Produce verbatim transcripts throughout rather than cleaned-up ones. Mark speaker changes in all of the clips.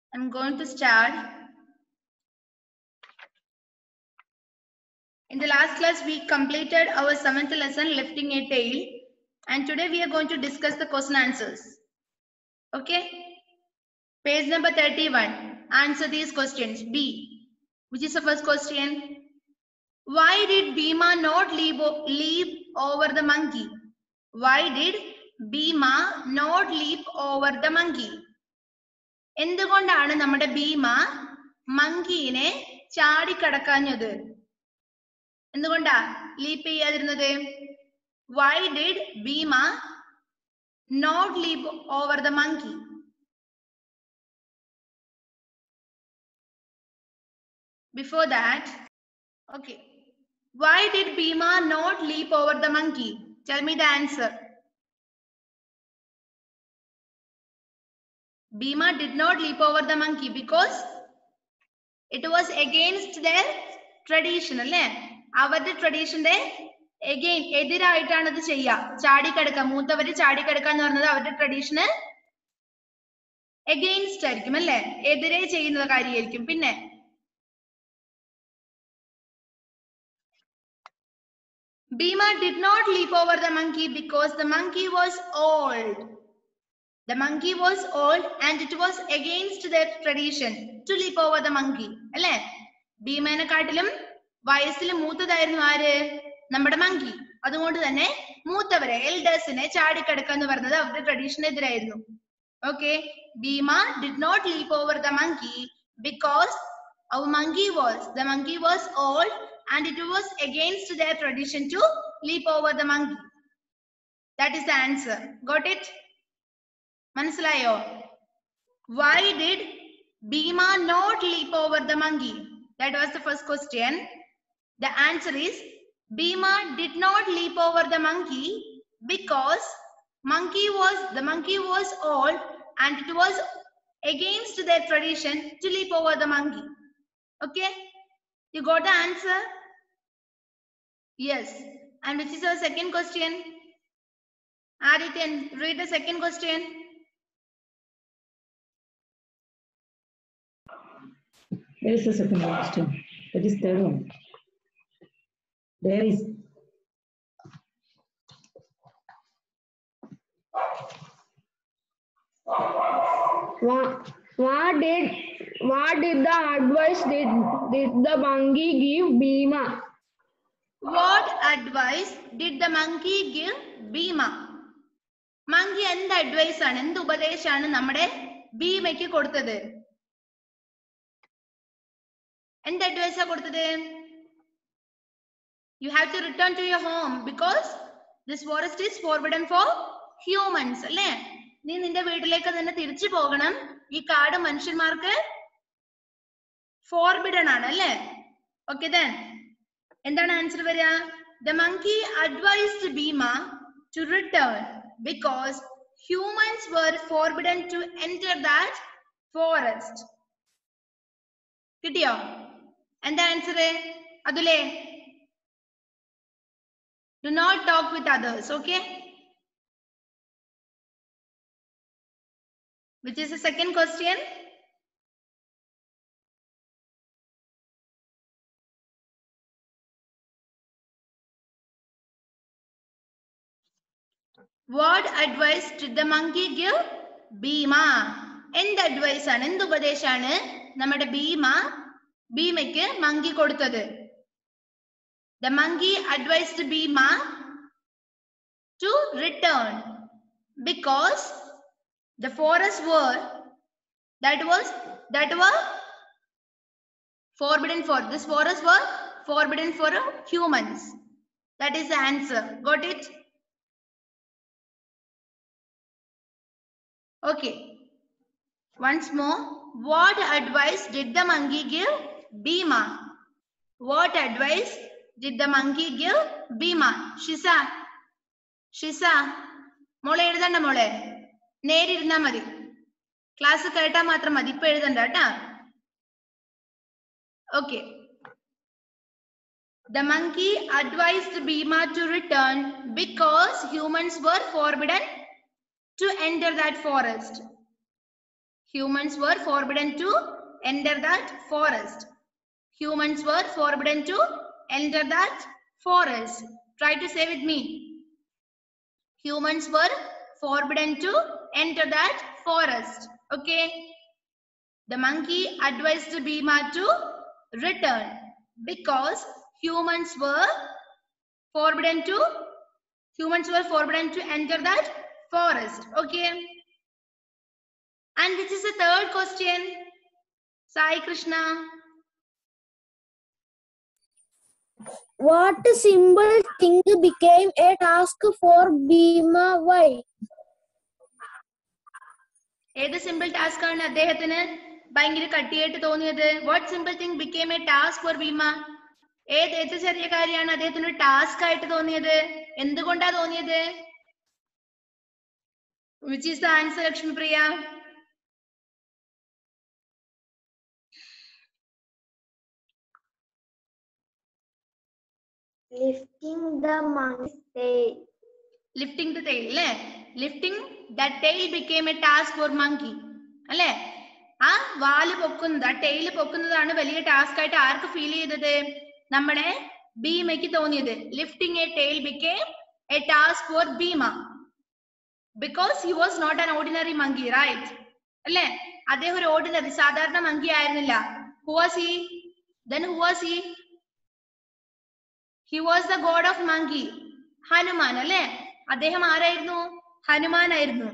Speaker 1: I'm going to start. In the last class, we completed our seventh lesson, lifting a tail. And today we are going to discuss the question answers. Okay? Page number thirty-one. Answer these questions. B. Which is the first question? Why did Bhima not leap, leap over the monkey? Why did Bhima not leap over the monkey? എന്തുകൊണ്ടാണ് നമ്മുടെ ഭീമ മങ്കീനെ ചാടിക്കടക്കാഞ്ഞത്? എന്തുകൊണ്ടാ leap ചെയ്യാതിരുന്നത്? Why did Bhima not leap over the monkey? Before that, okay. Why did Bhima not leap over the monkey? Tell me the answer. Bhima did not leap over the monkey because it was against their tradition, അല്ലേ? അവരുടെ ട്രഡീഷന്റെ again എതിരായിട്ടാണ് അത് ചെയ്യുക. ചാടിക്കടക്കുക, മൂത്തവര് ചാടിക്കടക്കുക എന്ന് പറഞ്ഞത് അവരുടെ ട്രഡീഷന് against ആയിരിക്കും, അല്ലേ? എതിരെ ചെയ്യുന്ന കാര്യമായിരിക്കും. പിന്നെ Bhima did not leap over the monkey because the monkey was old. The monkey was old and it was against their tradition to leap over the monkey. അല്ലേ? ഭീമനെക്കാട്ടിലും വയസ്സിൽ മൂത്തതായിരുന്നു ആര്? നമ്മുടെ മങ്കി. അതുകൊണ്ട് തന്നെ മൂത്തവരെ എൽഡേഴ്സിനെ ചാടിക്കടക്കുക എന്ന് പറഞ്ഞത് അവരുടെ ട്രഡീഷനെതിരായിരുന്നു. Okay, Bhima did not leap over the monkey because our monkey was the monkey was old and it was against their tradition to leap over the monkey. That is the answer. Got it? മനസ്സിലായോ? Why did Bhima not leap over the monkey? That was the first question. The answer is Bhima did not leap over the monkey because monkey was the monkey was old and it was against their tradition to leap over the monkey. Okay, you got the answer? Yes. And which is our second question? Adityan, read the second question.
Speaker 2: There is a second question. That is third one. There is.
Speaker 3: What, what did what did the advice did, did the monkey give Bhima?
Speaker 1: What advice did the monkey give Bhima? Monkey എന്ത് advice ആണ്, എന്ത് ഉപദേശമാണ് നമ്മുടെ ഭീമയ്ക്ക് കൊടുത്തത്? എന്ത് അഡ്വൈസാ കൊടുത്തത്? You have to return to your home because this forest is forbidden for humans. അല്ലേ? നീ നിന്റെ വീട്ടിലേക്ക് തന്നെ തിരിച്ചു പോകണം. ഈ കാട് മനുഷ്യന്മാർക്ക് ഫോർബിഡൻ ആണ്, അല്ലേ? ഓക്കെ, then എന്താണ് ആൻസർ വരിക? The monkey advised Bhima to return because humans were forbidden to enter that forest. കിട്ടിയോ? എന്താ ആൻസർ? അതുലേ? Do not talk with others, okay? Which is the second question? What advice did the monkey give Bhima? എന്ത് advice ആണ്, എന്ത് ഉപദേശമാണ് നമ്മുടെ ഭീമ ഭീമയ്ക്ക് monkey കൊടുത്തത്? The monkey advised Bhima to return because the forest were that was that were forbidden for this forest were forbidden for humans. That is the answer. Got it? Okay. Once more. What advice did the monkey give Bhima? What advice did the monkey give Bhima? Shisa. Shisa. മോളെ എഴുതണ്ട മോളെ, നേരിരുന്നാ മതി. Class കേട്ടാ മാത്രം മതി, ഇപ്പൊ എഴുതണ്ട കേട്ടാ. Okay. The monkey advised Bhima to return because humans were forbidden to enter that forest. Humans were forbidden to enter that forest. Humans were forbidden to enter that forest. Try to say with me. Humans were forbidden to enter that forest. Okay. The monkey advised Bhima to return because humans were forbidden to humans were forbidden to enter that forest. Okay. And which is the third question? Sai Krishna.
Speaker 3: What simple thing became a task for Bhima? Why?
Speaker 1: ഏത് simple task ആണ് അദ്ദേഹത്തിന് ഭയങ്കര കട്ടിയായിട്ട് തോന്നിയത്? What simple thing became a task for Bhima? ഏത് ഏത് ചെറിയ കാര്യമാണ് അദ്ദേഹത്തിന് ഒരു ടാസ്ക് ആയിട്ട് തോന്നിയത്? എന്തുകൊണ്ടാ തോന്നിയത്? Which is the answer, Lakshmipriya?
Speaker 3: Lifting the monkey's tail.
Speaker 1: Lifting the tail, അല്ലേ? Lifting that tail became a task for monkey. അല്ലേ? ആ വാല് പൊക്കുന്നത്, ആ ടെയിൽ പൊക്കുന്നതാണ് വലിയ ടാസ്ക് ആയിട്ട് ആർക്ക് ഫീൽ ചെയ്തത്? നമ്മുടെ ഭീമയ്ക്ക് തോന്നിയത്. Lifting a tail became a task for Bhima because he was not an ordinary monkey, right? അല്ലേ? അദ്ദേഹം ഒരു ഓർഡിനറി സാധാരണ മങ്കി ആയിരുന്നില്ല. Who was he? Then who was he? He was the god of monkey. Hanuman, അല്ലേ? അദ്ദേഹം ആരായിരുന്നു? ഹനുമാൻ ആയിരുന്നു.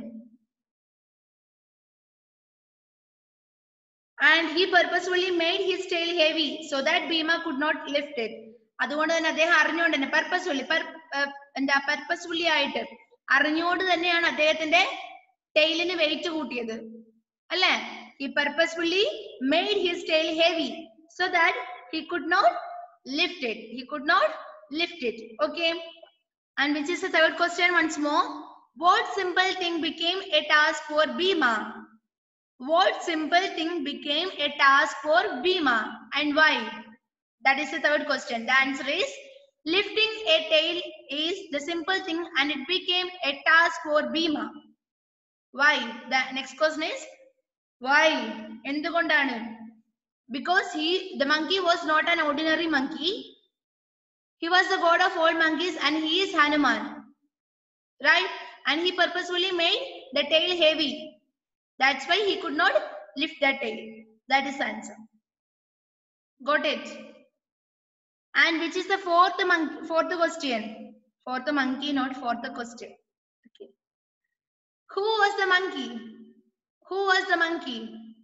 Speaker 1: And he purposefully made his tail heavy so that Bhima could not lift it. അതുകൊണ്ട് തന്നെ അദ്ദേഹം അറിഞ്ഞുകൊണ്ട് തന്നെ പർപ്പസ്ഫുള്ളി എന്താ പർപ്പസ്ഫുള്ളി ആയിട്ട് അറിഞ്ഞുകൊണ്ട് തന്നെയാണ് അദ്ദേഹത്തിന്റെ ടെയിലിന് വെയിറ്റ് കൂട്ടിയത്, അല്ലേ? He purposefully made his tail heavy so that he could not lift it. He could not lift it. Okay. And which is the third question once more? What simple thing became a task for Bhima? What simple thing became a task for Bhima and why? That is the third question. The answer is lifting a tail is the simple thing and it became a task for Bhima. Why? The next question is why? Endukondanu? Because he, the monkey was not an ordinary monkey. He was the god of all monkeys and he is Hanuman. Right? And he purposefully made the tail heavy. That's why he could not lift that tail. That is the answer. Got it? And which is the fourth monkey, fourth question? Fourth monkey, not fourth question. Okay. Who was the monkey? Who was the monkey?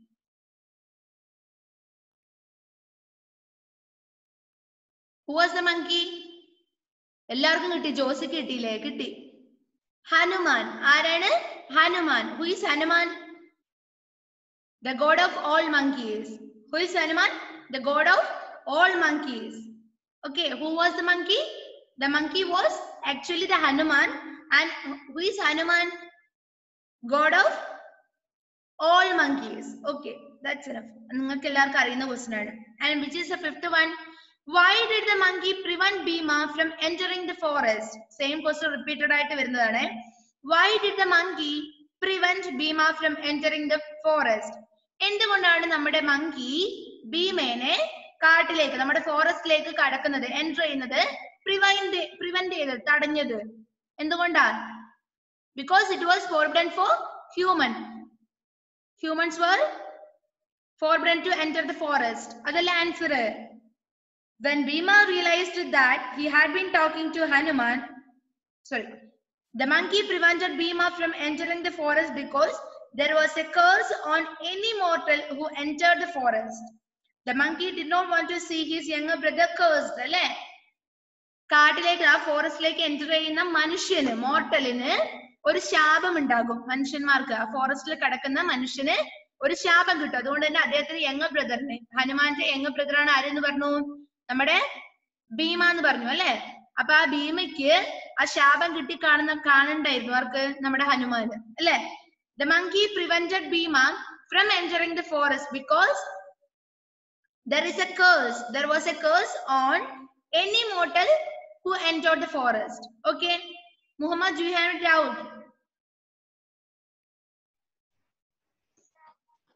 Speaker 1: Who was the monkey? എല്ലാവർക്കും കിട്ടി, ജോസിക്ക് കിട്ടിയില്ലേ? കിട്ടി. ഹനുമാൻ. ആരാണ്? Hanuman. Who is Hanuman? The god of all monkeys. Who is Hanuman? The god of all monkeys. Okay, who was the monkey? The monkey was actually the Hanuman. And who is Hanuman? God of all monkeys. Okay, that's enough. നിങ്ങൾക്ക് എല്ലാവർക്കും അറിയുന്ന question ആണ്. And which is the fifth one? Why did the monkey prevent Bhima from entering the forest? Same question repeated ആയിട്ട് വരുന്നതാണ്. Why did the monkey prevent Bhima from entering the forest? എന്തുകൊണ്ടാണ് നമ്മുടെ monkey ഭീമേനെ കാട്ടിലേക്ക്, നമ്മുടെ ഫോറസ്റ്റിലേക്ക് കടക്കുന്നത്, enter ചെയ്യുന്നത്, prevent prevent ചെയ്തത്, തടഞ്ഞത്? എന്തുകൊണ്ടാ? Because it was forbidden for human. Humans were forbidden to enter the forest. അതല്ല answer. When Bhima realized that he had been talking to Hanuman, sorry, the monkey prevented Bhima from entering the forest because there was a curse on any mortal who entered the forest. The monkey did not want to see his younger brother cursed. അല്ലേ? കാട്ടിലേക്ക്, ആ ഫോറസ്റ്റിലേക്ക് enter ചെയ്യുന്ന മനുഷ്യന്, മോർട്ടലിന് ഒരു ശാപം ഉണ്ടാകും. മനുഷ്യന്മാർക്ക്, ആ ഫോറസ്റ്റിൽ കിടക്കുന്ന മനുഷ്യന് ഒരു ശാപം കിട്ടും. അതുകൊണ്ട് തന്നെ അദ്ദേഹത്തിന് യങ് ബ്രദറിന്, ഹനുമാന്റെ യങ് ബ്രദറാണ് ആരെന്ന് പറഞ്ഞു? നമ്മുടെ ഭീമ എന്ന് പറഞ്ഞു, അല്ലെ? അപ്പൊ ആ ഭീമയ്ക്ക് ആ ശാപം കിട്ടി കാണുന്ന കാണണ്ടായിരുന്നു ആർക്ക്? നമ്മുടെ ഹനുമാന്, അല്ലെ? The monkey prevented Bhima from entering the forest because there is a curse. There was a curse on any mortal who entered the forest. Okay, Muhammad, do you have a doubt?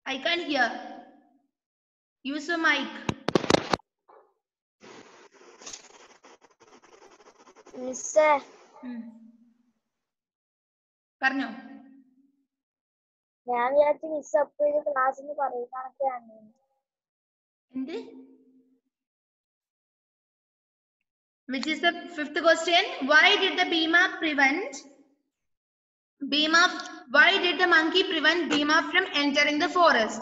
Speaker 1: I can't hear. Use your mic.
Speaker 4: Miss,
Speaker 1: Hmm. പറഞ്ഞോ.
Speaker 4: ഞാൻ വിചാരിച്ചു miss അപ്പൊ ഇത് ക്ലാസ്സിന് പറയുന്നതൊക്കെയാണ്.
Speaker 1: എന്ത്? Which is the fifth question? Why did the Bhima prevent Bhima? Why did the monkey prevent Bhima from entering the forest?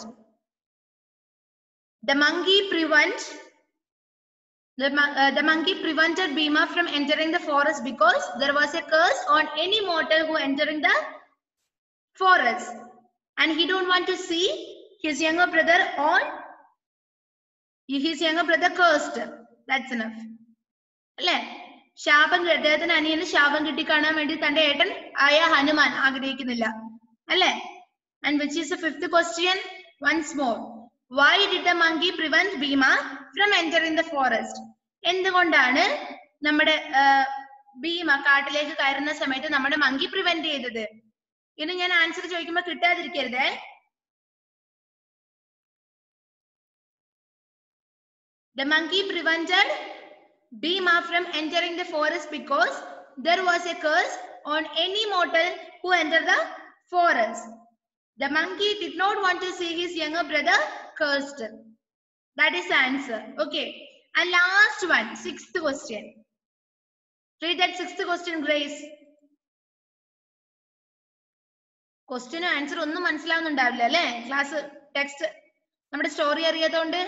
Speaker 1: The monkey prevent the uh, the monkey prevented Bhima from entering the forest because there was a curse on any mortal who entering the forest, and he don't want to see his younger brother on his younger brother cursed. That's enough. അല്ലേ? ശാപം അദ്ദേഹത്തിന് അനിയന് ശാപം കിട്ടി കാണാൻ വേണ്ടി തന്റെ ഏട്ടൻ ആയ ഹനുമാൻ ആഗ്രഹിക്കുന്നില്ല അല്ലേ? And which is the fifth question? Once more. Why did the monkey prevent Bhima from entering the forest? എന്തുകൊണ്ടാണ് നമ്മുടെ ഭീമ കാട്ടിലേക്ക് കയറുന്ന സമയത്ത് നമ്മുടെ മങ്കി പ്രിവെന്റ് ചെയ്തത്? ഇനി ഞാൻ ആൻസർ ചോദിക്കുമ്പോ കിട്ടാതിരിക്കരുതേ. The monkey prevented Bhima from entering the forest because there was a curse on any mortal who entered the forest. The monkey did not want to see his younger brother cursed. That is the answer. Okay. And last one, sixth question. Read that sixth question, Grace. Question and answer ഒന്നും മനസ്സിലാവുന്നുണ്ടാവില്ല അല്ലേ? Class text നമ്മുടെ story അറിയാത്തതുകൊണ്ട്.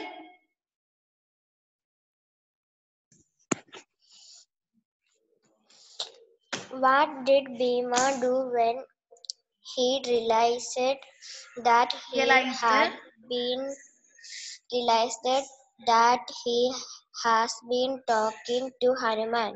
Speaker 4: What did Bhima do when he realized that he
Speaker 1: Realized.
Speaker 4: had been realized that he has been talking to Hanuman?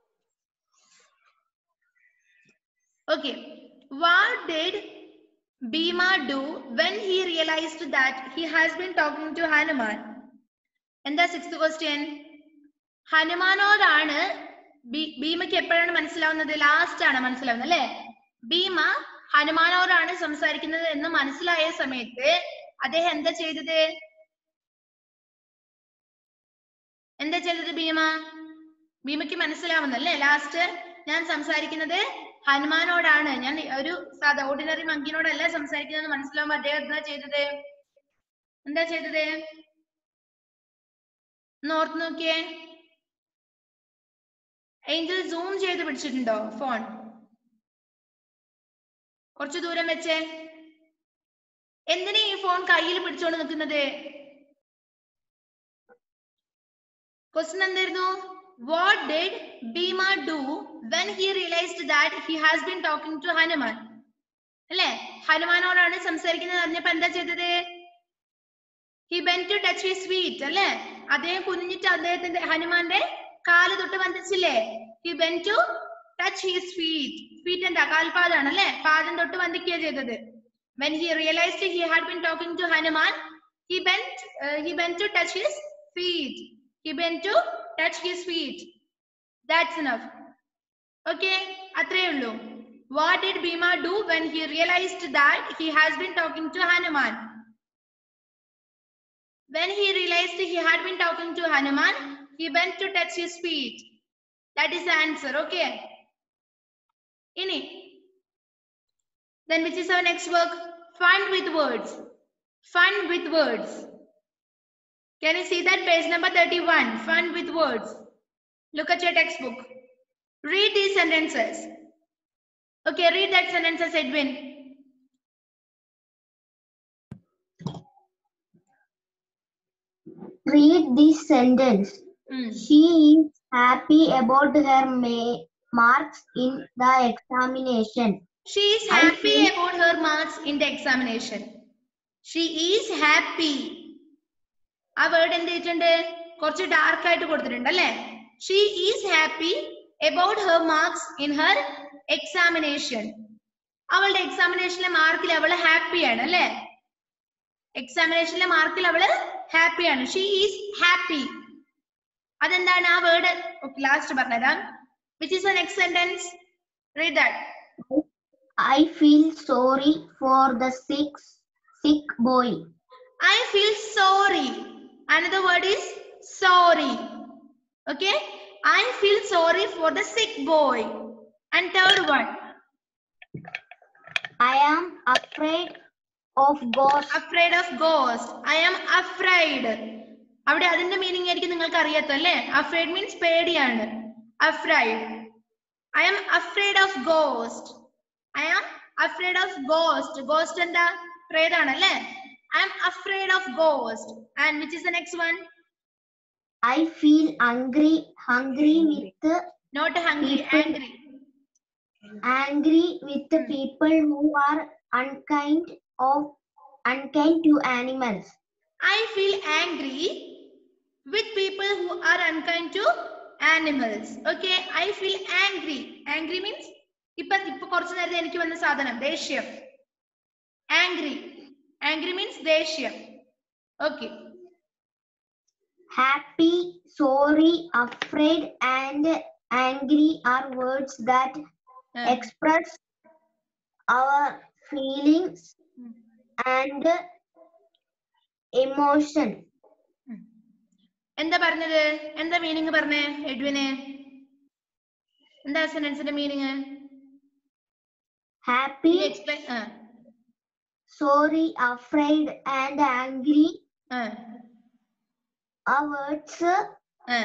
Speaker 1: Okay. What did Bhima do when he realized that he has been talking to Hanuman? And the sixth question. ഹനുമാനോടാണ് ഭീമയ്ക്ക് എപ്പോഴാണ് മനസ്സിലാവുന്നത്? Last ആണ് മനസ്സിലാവുന്നത് അല്ലെ? ഭീമ ഹനുമാനോടാണ് സംസാരിക്കുന്നത് എന്ന് മനസ്സിലായ സമയത്ത് അദ്ദേഹം എന്താ ചെയ്തത്? എന്താ ചെയ്തത് ഭീമ? ഭീമയ്ക്ക് മനസ്സിലാവുന്നല്ലേ ലാസ്റ്റ് ഞാൻ സംസാരിക്കുന്നത് ഹനുമാനോടാണ്, ഞാൻ ഒരു സാധാ ഓർഡിനറി മങ്കിനോടല്ല സംസാരിക്കുന്നത് മനസ്സിലാവുമ്പോ അദ്ദേഹം എന്താ ചെയ്തത്? എന്താ ചെയ്തത്? ഓർത്ത് നോക്കിയേ. ഏഞ്ചൽ സൂം ചെയ്ത് പിടിച്ചിട്ടുണ്ടോ ഫോൺ? കുറച്ചു ദൂരം വെച്ചേ. എന്തിനാ ഈ ഫോൺ കയ്യിൽ പിടിച്ചോണ്ട് നിൽക്കുന്നത്? ക്വസ്റ്റ്യൻ എന്തായിരുന്നു? What did Bhima do when he realized that he has been talking to Hanuman? അല്ലേ? ഹനുമാനോടാണ് സംസാരിക്കുന്നത് അറിഞ്ഞപ്പോ എന്താ ചെയ്തത്? He bent to touch his feet. അല്ലേ? അദ്ദേഹം കുനിഞ്ഞിട്ട് അദ്ദേഹത്തിന്റെ ഹനുമാന്റെ കാല് തൊട്ട് വന്ദിച്ചില്ലേ? He bent to touch his feet. Feet എന്താ? കാൽപാദാണ് അല്ലേ? പാദം തൊട്ട് വന്ദിക്കുക ചെയ്തത്. When he realized he had been talking to Hanuman, he bent uh, he bent to touch his feet. He bent to touch his feet. That's enough. Okay, അത്രേ ഉള്ളൂ. What did Bhima do when he realized that he has been talking to Hanuman? When he realized he had been talking to Hanuman, he bent to touch his feet. That is the answer. Okay. Ini. Then which is our next work? Fun with words. Fun with words. Can you see that? Page number thirty-one. Fun with words. Look at your textbook. Read these sentences. Okay, read that sentences, Edwin.
Speaker 5: Read this sentence.
Speaker 1: Hmm.
Speaker 5: She is happy about her ma- marks in the examination.
Speaker 1: She is happy about her marks in the examination. She is happy. ആ word എന്ത് ചെയ്തിട്ടുണ്ട്? കുറച്ച് dark ആയിട്ട് കൊടുത്തിട്ടുണ്ട് അല്ലേ? She is happy about her marks in her examination. അവളുടെ എക്സാമിനേഷനിലെ മാർക്കിൽ അവള് ഹാപ്പിയാണ് അല്ലേ? എക്സാമിനേഷനിലെ മാർക്കിൽ അവള് ഹാപ്പിയാണ്. She is happy. അതെന്താണ് ആ വേർഡ്? ലാസ്റ്റ് പറഞ്ഞുതരാം. Which is the next sentence? Read that.
Speaker 5: I feel sorry for the sick sick boy.
Speaker 1: I feel sorry. Another word is sorry. Okay, I feel sorry for the sick boy. And third one,
Speaker 5: I am afraid of ghosts.
Speaker 1: afraid of ghost. I am afraid. അവിടെ അതിന്റെ meaning ആയിരിക്കും നിങ്ങൾക്ക് അറിയാത്തല്ലേ. Afraid means പേടിയാണ്. Afraid. I am afraid of ghost. I am afraid of ghost. Ghost എന്താ? പ്രേതാണല്ലേ. I am afraid of ghost. And which is the next one?
Speaker 5: I feel hungry, hungry with
Speaker 1: Not hungry,
Speaker 5: people.
Speaker 1: angry.
Speaker 5: Angry with the people who are unkind of unkind to animals.
Speaker 1: I feel angry with people who are unkind to animals. Okay, I feel angry. Angry means ഇപ്പൊ ഇപ്പൊ കുറച്ചു നേരത്തെ എനിക്ക് വന്ന സാധനം ദേഷ്യം. Angry. Angry means ദേഷ്യം. Okay.
Speaker 5: Happy, sorry, afraid, and angry are words that
Speaker 1: Uh,
Speaker 5: express our feelings and emotion.
Speaker 1: എന്താ പറഞ്ഞത്? എന്താ മീനിങ് പറഞ്ഞേ എഡ്വിന്? എന്താ സെന്റൻസിന്റെ meaning?
Speaker 5: Happy,
Speaker 1: explain.
Speaker 5: sorry, afraid, and angry
Speaker 1: ആ
Speaker 5: are words
Speaker 1: ആ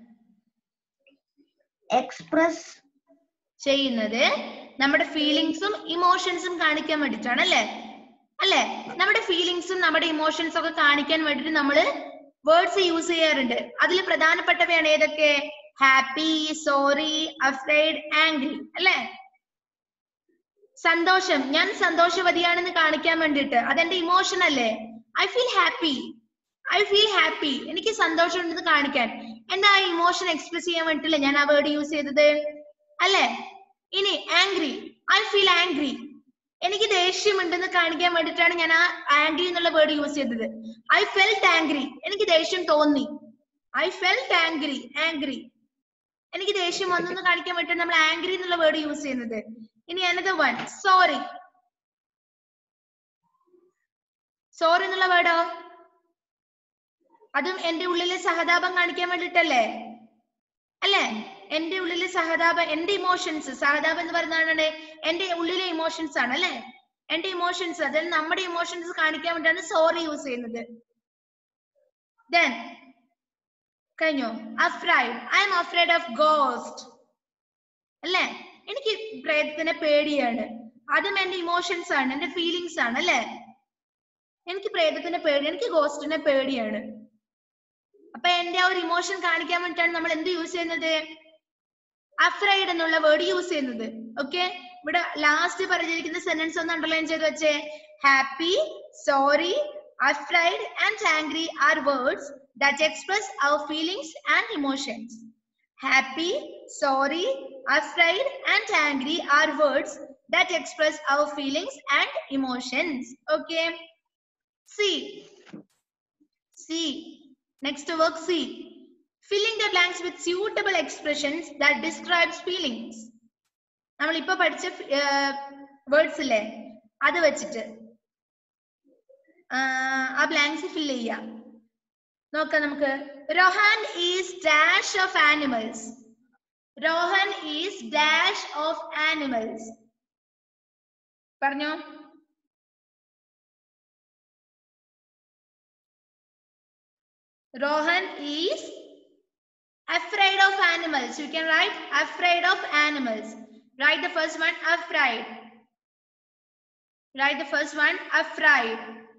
Speaker 5: express
Speaker 1: ചെയ്യുന്നത് നമ്മുടെ ഫീലിങ്സും ഇമോഷൻസും കാണിക്കാൻ വേണ്ടിട്ടാണ് അല്ലേ? അല്ലേ? നമ്മുടെ ഫീലിങ്സും നമ്മുടെ ഇമോഷൻസും ഒക്കെ കാണിക്കാൻ വേണ്ടിട്ട് നമ്മൾ വേർഡ്സ് യൂസ് ചെയ്യാറുണ്ട്. അതിൽ പ്രധാനപ്പെട്ടവയാണ് ഏതൊക്കെ? Happy, sorry, afraid, angry. അല്ലേ? സന്തോഷം, ഞാൻ സന്തോഷവതിയാണെന്ന് കാണിക്കാൻ വേണ്ടിട്ട് അതെന്റെ ഇമോഷൻ അല്ലേ? I feel happy. I feel happy. എനിക്ക് സന്തോഷം ഉണ്ടെന്ന് കാണിക്കാൻ എന്റെ ആ ഇമോഷൻ എക്സ്പ്രസ് ചെയ്യാൻ വേണ്ടിട്ടല്ലേ ഞാൻ ആ വേർഡ് യൂസ് ചെയ്തത് അല്ലേ? ഇനി ആംഗ്രി, ഐ ഫീൽ ആംഗ്രി. എനിക്ക് ദേഷ്യമുണ്ടെന്ന് കാണിക്കാൻ വേണ്ടിയിട്ടാണ് ഞാൻ ആ ആംഗ്രി എന്നുള്ള വേർഡ് യൂസ് ചെയ്തത്. I felt angry. എനിക്ക് ദേഷ്യം തോന്നി. I felt angry. ആംഗ്രി എനിക്ക് ദേഷ്യം വന്നെന്ന് കാണിക്കാൻ വേണ്ടിയിട്ടാണ് നമ്മൾ ആംഗ്രി എന്നുള്ള വേർഡ് യൂസ് ചെയ്യുന്നത്. ഇനി അനദർ വൺ, സോറി. സോറി എന്നുള്ള വേർഡോ അതും എന്റെ ഉള്ളിലെ സഹതാപം കാണിക്കാൻ വേണ്ടിട്ടല്ലേ? അല്ലേ? എന്റെ ഉള്ളിലെ സഹതാപം, എന്റെ ഇമോഷൻസ്, സഹതാപം എന്ന് പറയുന്നതാണ് എന്റെ ഉള്ളിലെ ഇമോഷൻസ് ആണ് അല്ലെ? എന്റെ ഇമോഷൻസ്, അതായത് നമ്മുടെ ഇമോഷൻസ് കാണിക്കാൻ വേണ്ടിയാണ് സോറി യൂസ് ചെയ്യുന്നത്. Then കഴിഞ്ഞോ? Afraid. I am afraid of ghost. അല്ലേ? എനിക്ക് പ്രേതത്തിനെ പേടിയാണ്. അതും എന്റെ ഇമോഷൻസ് ആണ്, എന്റെ ഫീലിങ്സ് ആണ് അല്ലേ? എനിക്ക് പ്രേതത്തിനെ പേടി, എനിക്ക് ഗോസ്റ്റിനെ പേടിയാണ്. അപ്പൊ എന്റെ ആ ഒരു ഇമോഷൻ കാണിക്കാൻ വേണ്ടിയിട്ടാണ് നമ്മൾ എന്ത് യൂസ് ചെയ്യുന്നത്? അഫ്രൈഡ് എന്നുള്ള വേർഡ് യൂസ് ചെയ്യുന്നത്. ഓക്കെ, ഇവിടെ ലാസ്റ്റ് പറഞ്ഞിരിക്കുന്ന സെന്റൻസ് ഒന്ന് അണ്ടർലൈൻ ചെയ്ത് വെച്ചേ. Happy, sorry, afraid and angry are words that express our feelings and emotions. Happy, sorry, afraid and angry are words that express our feelings and emotions. Okay. C. C. Next work C. Filling the blanks with suitable expressions that describes feelings. നമ്മൾ ഇപ്പൊ പഠിച്ച words ഇല്ലേ, അത് വെച്ചിട്ട് ആ blanks fill ചെയ്യാം. നോക്കാം നമുക്ക്. Rohan is dash of animals. Rohan is dash of animals. പറഞ്ഞോ. Rohan is afraid of animals. You can write afraid of animals. Write the first one, afraid. Write the first one, afraid.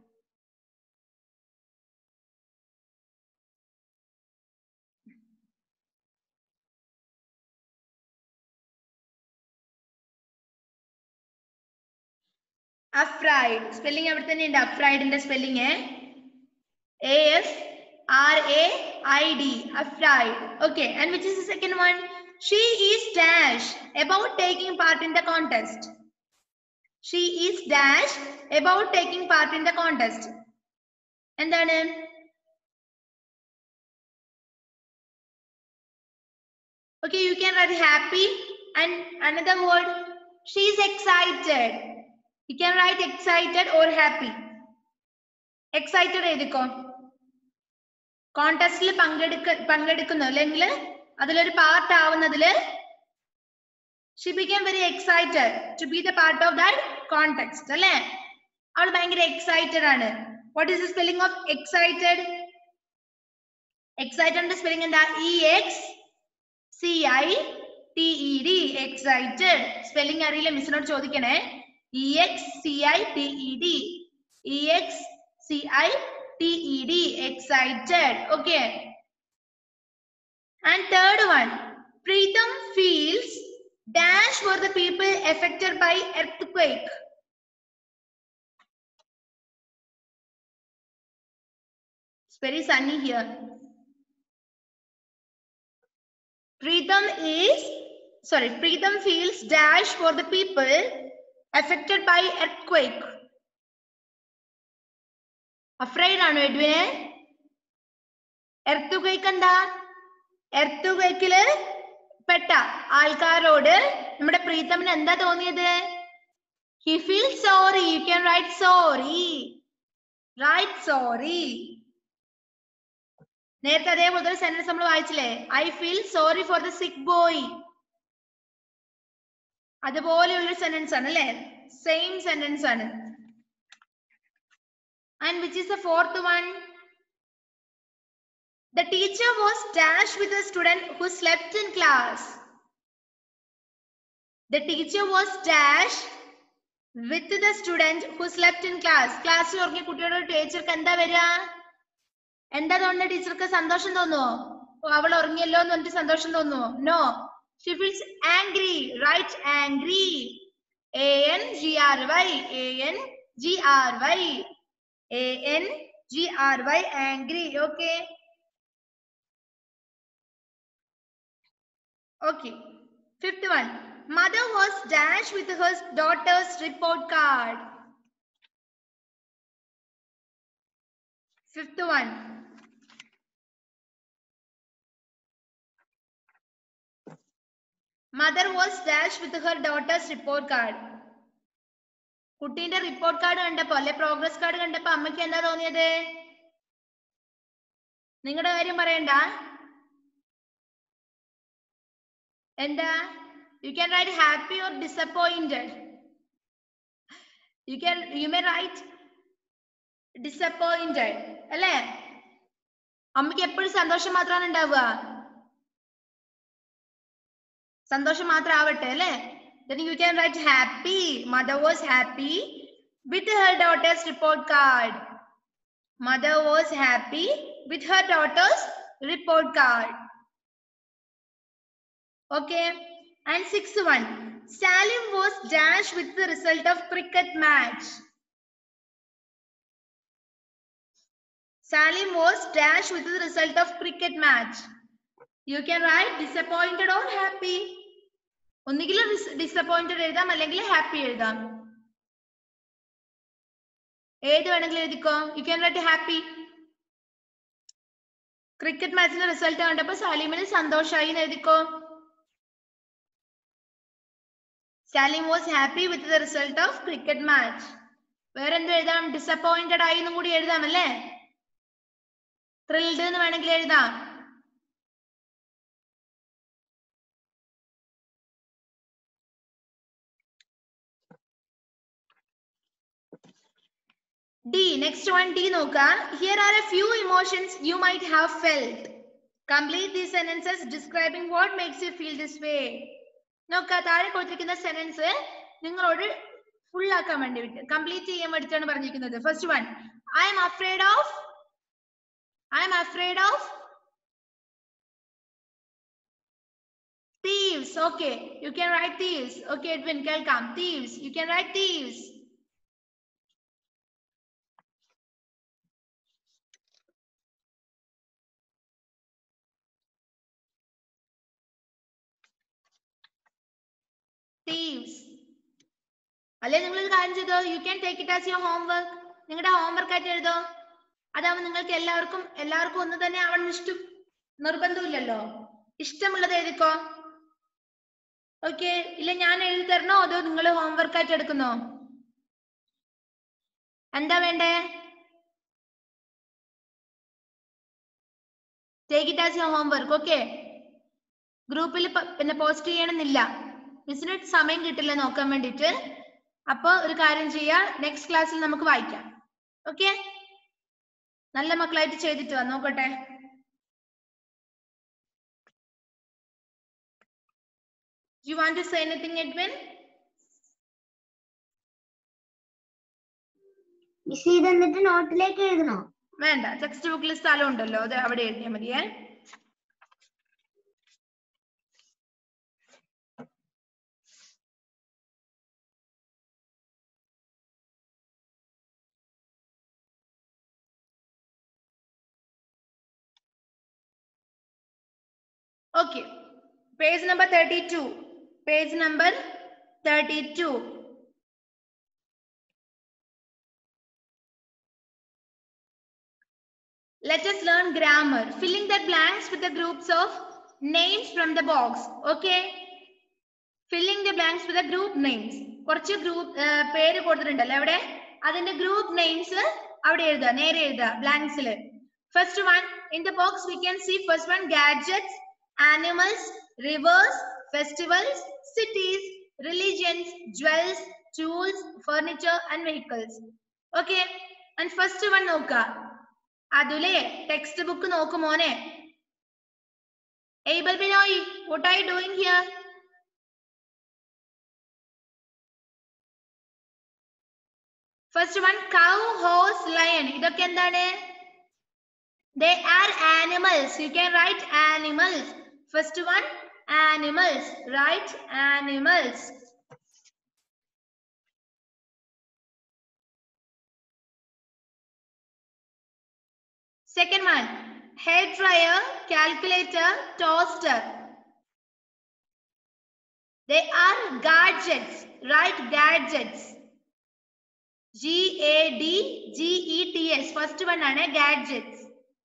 Speaker 1: Afraid. Spelling എവിടെ തന്നെ ഉണ്ട്? Afraid ന്റെ spelling A F R A I D. Afraid. Okay. And which is the second one? She is dash about taking part in the contest. She is dash about taking part in the contest. എന്താണ്? Okay, you can write happy and another word. She is excited. You can write excited or happy. Excited എഴുതിക്കോ. കോൺടെസ്റ്റിൽ പങ്കെടുക്ക പങ്കെടുക്കുന്നു അല്ലെങ്കിൽ അതിലൊരു part ആവുന്നതില് she became very excited to be the part of that context അല്ലേ? അവൾ ഭയങ്കര എക്സൈറ്റഡ് ആണ്. What is the spelling of excited? Excited ന്റെ സ്പെല്ലിംഗ് എന്താ? E X C I T E D excited. Spelling അറിയില്ല മിസ്സിനോട് ചോദിക്കണേ. E X C I T E D E X C I T E D excited. Okay. And third one, Preetham feels dash were the people affected by earthquake. It's very sunny here. Preetham is sorry. Preetham feels dash for the people affected by earthquake. Afraid ആണ് എഡ്വിനെ. എർത്തുക്വേക്ക് എന്താ? എർത്തുക്വേക്കില് പെട്ട ആൾക്കാരോട് നമ്മുടെ പ്രീതമിന് എന്താ തോന്നിയത്? He feels sorry. You can write sorry. Write sorry. നേരത്തെ അതേപോലത്തെ ഒരു സെന്റൻസ് നമ്മൾ വായിച്ചില്ലേ? I feel sorry for the sick boy. അതുപോലെയുള്ളൊരു സെന്റൻസ് ആണ് അല്ലേ? സെയിം സെന്റൻസ് ആണ്. And which is the fourth one? The teacher was dashed with a student who slept in class. The teacher was dashed with the student who slept in class. ക്ലാസ്സിൽ ഉറങ്ങിയ കുട്ടിയുടെ ടീച്ചർക്ക് എന്താ വരിക? എന്താ തോന്നുന്നത്? ടീച്ചർക്ക് സന്തോഷം തോന്നുമോ? അവൾ ഉറങ്ങിയല്ലോ എന്ന് പറഞ്ഞിട്ട് സന്തോഷം തോന്നുമോ? No. She feels angry. Right? Angry. A N G R Y. A N G R Y. A N G R Y. Angry. Okay. Okay. Fifth one. Mother was dashed with her daughter's report card. Fifth one. Mother was dashed with her daughter's report card. കുട്ടീന്റെ report card കണ്ടപ്പോ അല്ലെ progress card കണ്ടപ്പോ അമ്മയ്ക്ക് എന്താ തോന്നിയത്? നിങ്ങളുടെ കാര്യം പറയണ്ട. എന്താ? You can write happy or disappointed. You can you may write disappointed. അല്ലേ? അമ്മയ്ക്ക് എപ്പോഴും സന്തോഷം മാത്രമാണ് ഉണ്ടാവുക. സന്തോഷം മാത്രം ആവട്ടെ അല്ലേ? Then you can write happy. Mother was happy with her daughter's report card. Mother was happy with her daughter's report card. Okay. And sixth one. Salim was dashed with the result of cricket match. Salim was dashed with the result of cricket match. You can write disappointed or happy. ഒന്നുകിൽ disappointed എഴുതാം അല്ലെങ്കിൽ happy എഴുതാം. ഏത് വേണമെങ്കിലും എഴുതിക്കോ. You can write happy. Cricket മാച്ചിന്റെ result കണ്ടപ്പോ സാലിമിന് സന്തോഷമായി എന്ന് എഴുതിക്കോ. Salim was happy with the result of cricket match. വേറെന്ത് എഴുതാം? ഡിസപ്പോയിന്റഡ് ആയി എന്നും കൂടി എഴുതാം അല്ലേ? ത്രിൽഡ് എന്ന് വേണമെങ്കിൽ എഴുതാം. D. Next one D നോക്ക. Here are a few emotions you might have felt. Complete these sentences describing what makes you feel this way. നോക്ക, താഴെ കൊടുത്തിരിക്കുന്ന സെന്റൻസ് നിങ്ങളോട് ഫുൾ ആക്കാൻ വേണ്ടി വിട്ട് കംപ്ലീറ്റ് ചെയ്യാൻ വേണ്ടിയിട്ടാണ് പറഞ്ഞിരിക്കുന്നത്. First one, I am afraid of I am afraid of thieves. Okay, you can write thieves. Okay, Edwin, welcome. Thieves. You can write thieves. Thieves. അല്ലെ നിങ്ങളൊരു കാര്യം ചെയ്തോ, you can take it as your homework. നിങ്ങളുടെ homework ആയിട്ട് എഴുതോ. അതാവുമ്പോൾ നിങ്ങൾക്ക് എല്ലാവർക്കും എല്ലാവർക്കും ഒന്ന് തന്നെ ആവണം ഇഷ്ടം നിർബന്ധമില്ലല്ലോ. ഇഷ്ടമുള്ളത് എഴുതിക്കോ. ഓക്കെ, ഇല്ല ഞാൻ എഴുതി തരണോ അതോ നിങ്ങൾ ഹോംവർക്ക് ആയിട്ട് എടുക്കുന്നോ? എന്താ വേണ്ടേ? Take it as your homework. Okay. ഗ്രൂപ്പിൽ പിന്നെ പോസ്റ്റ് ചെയ്യണമെന്നില്ല. മിസ്സിന് സമയം കിട്ടില്ല നോക്കാൻ വേണ്ടിയിട്ട്. അപ്പൊ ഒരു കാര്യം ചെയ്യാം, നെക്സ്റ്റ് ക്ലാസ്സിൽ നമുക്ക് വായിക്കാം. ഓക്കെ, നല്ല മക്കളായിട്ട് ചെയ്തിട്ട് വാ, നോക്കട്ടെ. You want to say anything, Edwin?
Speaker 5: Miss ഇത് എന്നിട്ട് നോട്ടിലേക്ക് എഴുതണോ?
Speaker 1: വേണ്ട, ടെക്സ്റ്റ് ബുക്കിൽ സ്ഥലം ഉണ്ടല്ലോ, അത് അവിടെ എഴുതിയാൽ മതിയേ. Okay, page number thirty-two. Page number thirty-two. Let us learn grammar. Filling the blanks with the groups of names from the box. Okay. Filling the blanks with the group names. കുറച്ച് group പേര് കൊടുത്തിട്ടുണ്ടല്ലോ അവിടെ, അതിന്റെ group names അവിടെ എഴുതുക, നേരെ എഴുതുക ബ്ലാങ്ക്സിൽ. First one in the box we can see first one gadgets, animals, rivers, festivals, cities, religions, jewels, tools, furniture and vehicles. Okay, and first one നോക്കുക. അതുലേ ടെക്സ്റ്റ് ബുക്ക് നോക്കു മോനെ. Abel Binoy, what are you doing here? First one cow, horse, lion. ഇതൊക്കെ എന്താണ്? They are animals. You can write animals. First one animals. Write animals. Second one, hair dryer, calculator, toaster. They are gadgets. Write gadgets. G A D G E T S. First one ആണ് gadgets.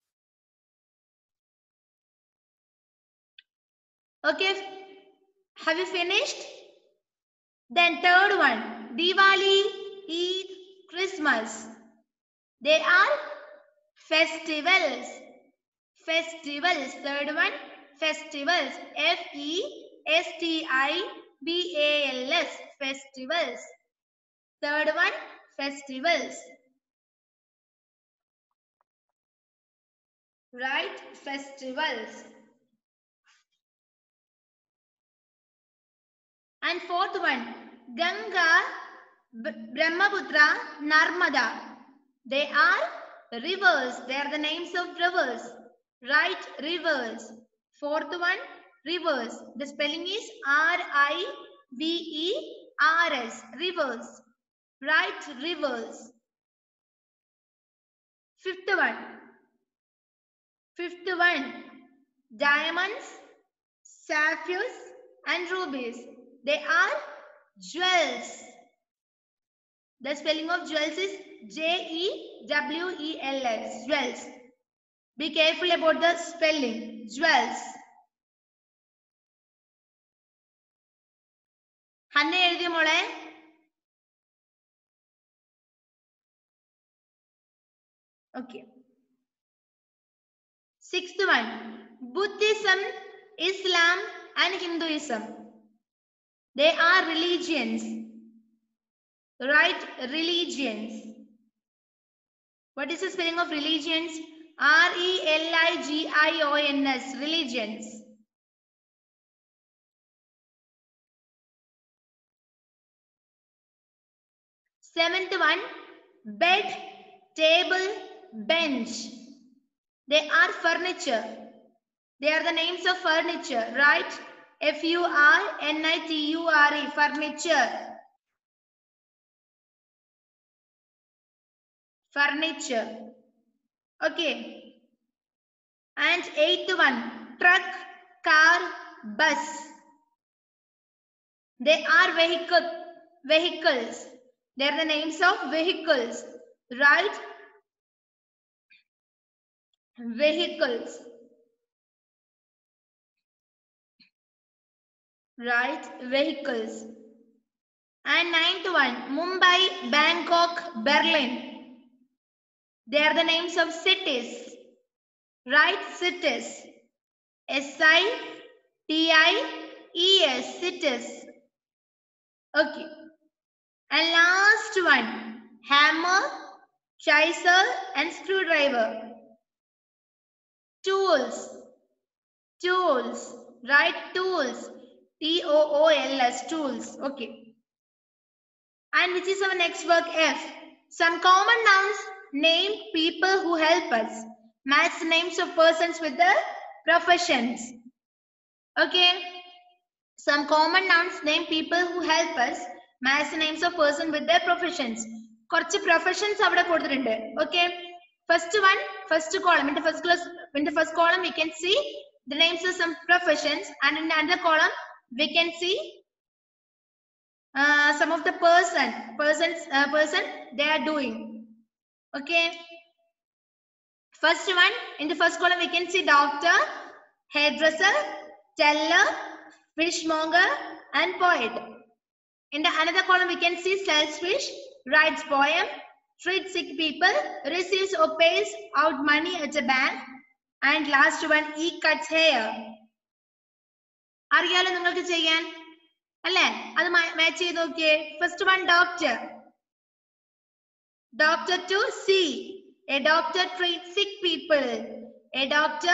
Speaker 1: Okay, have you finished? Then third one, Diwali, Eid, Christmas. They are festivals. Festivals. Third one, festivals. F E S T I V A L S. Festivals. Third one, festivals. Right? Festivals. And fourth one, Ganga, Brahmaputra, Narmada. They are rivers. They are the names of rivers. Right? Rivers. Fourth one, rivers. The spelling is R I V E R S. Rivers. Right? Rivers. Fifth one. Fifth one, diamonds, sapphires and rubies. They are jewels. The spelling of jewels is J E W E L S. Jewels. Be careful about the spelling. Jewels. Hanne എഴുതിയ മോളെ? Okay. Sixth one, Buddhism, Islam and Hinduism. They are religions. Right? Religions. What is the spelling of religions? R E L I G I O N S. Religions. Seventh one, bed, table, bench. They are furniture. They are the names of furniture, right? F U R N I T U R E. Furniture. Furniture. Okay. And eighth one, truck, car, bus. They are vehicle, vehicles. They are the names of vehicles, right? Vehicles. Right? Vehicles. And ninth one, Mumbai, Bangkok, Berlin. They are the names of cities. Write cities. S I T I E S, cities. Okay. And last one, hammer, chisel and screwdriver. Tools. Tools. Write tools. T O O L S, tools. Okay. And which is our next work? F. Some common nouns name people who help us. Match names of persons with the professions. Okay. Some common nouns name people who help us. Match names of person with their professions. കുറച്ച് professions അവിടെ കൊടുത്തിട്ടുണ്ട്. Okay. First one, first column. In the first class, in the first column, we can see the names of some professions, and in the other column, we can see uh, some of the person, persons, uh, person they are doing. Okay. First one, in the first column, we can see doctor, hairdresser, teller, fishmonger, and poet. In the another column, we can see sells fish, writes poem, treats sick people, receives or pays out money at a bank, and last one, he cuts hair. അറിയാലോ നിങ്ങൾക്ക് ചെയ്യാൻ അല്ലേ? അത് match ചെയ്ത് നോക്കിയേ. First one doctor. Doctor to see. A doctor treats sick people. A doctor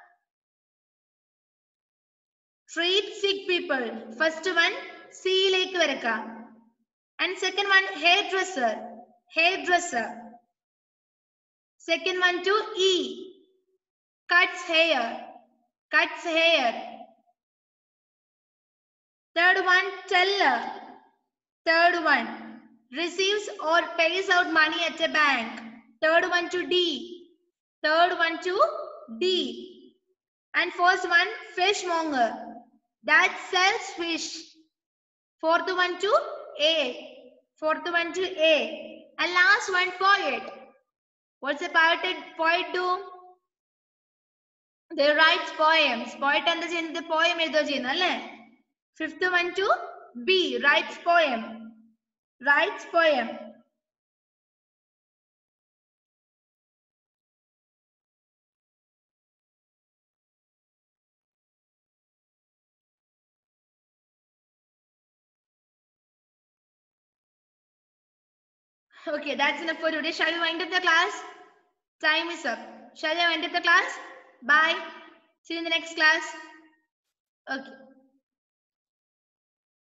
Speaker 1: treats sick people. First one, C like varaka. And second one, hairdresser. Hairdresser. Second one to E. Cuts hair. Cuts hair. Third one, teller. Third one, receives or pays out money at a bank. Third one to D. Third one to D. And fourth one, fishmonger. That sells fish. Fourth one to A. Fourth one to A. And last one, poet. What's a poet, poet do? They write poems. Poet and the poem is the fifth one to B. Writes poem. Writes poem. Okay, that's enough for today. Shall we wind up the class? Time is up. Shall I wind up the class? Bye. See you in the next class. Okay.